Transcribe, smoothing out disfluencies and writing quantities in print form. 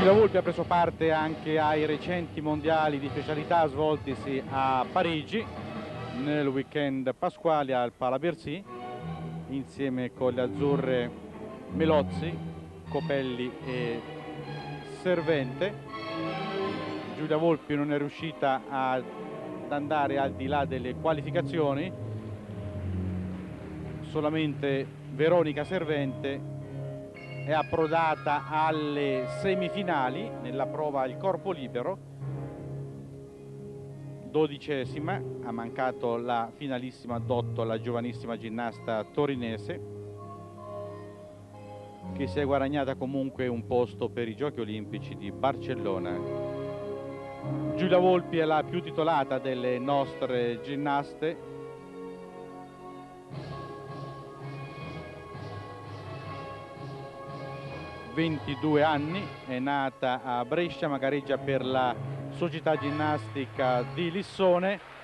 Giulia Volpi ha preso parte anche ai recenti mondiali di specialità svoltisi a Parigi nel weekend pasquale al Palabersi, insieme con le azzurre Melozzi, Copelli e Servente. Giulia Volpi non è riuscita ad andare al di là delle qualificazioni, solamente Veronica Servente è approdata alle semifinali nella prova al corpo libero, 12ª, ha mancato la finalissima Dotto, la giovanissima ginnasta torinese, che si è guadagnata comunque un posto per i Giochi Olimpici di Barcellona. Giulia Volpi è la più titolata delle nostre ginnaste. ...22 anni, è nata a Brescia, ma gareggia per la Società Ginnastica di Lissone.